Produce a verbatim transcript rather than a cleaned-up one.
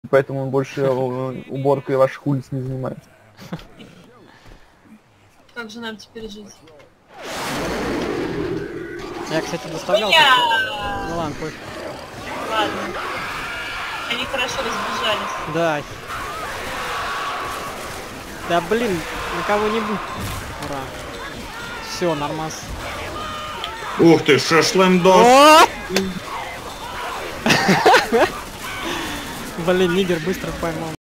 поэтому он больше уборкой ваших улиц не занимается. Как же нам теперь жить? Я, кстати, доставлял. Я... Ну ладно, пофиг. Ладно. Они хорошо разбежались. Да. Да блин, на кого-нибудь. Ура. Все, нормас. Ух ты, шашлындос. Блин, нигер быстро поймал.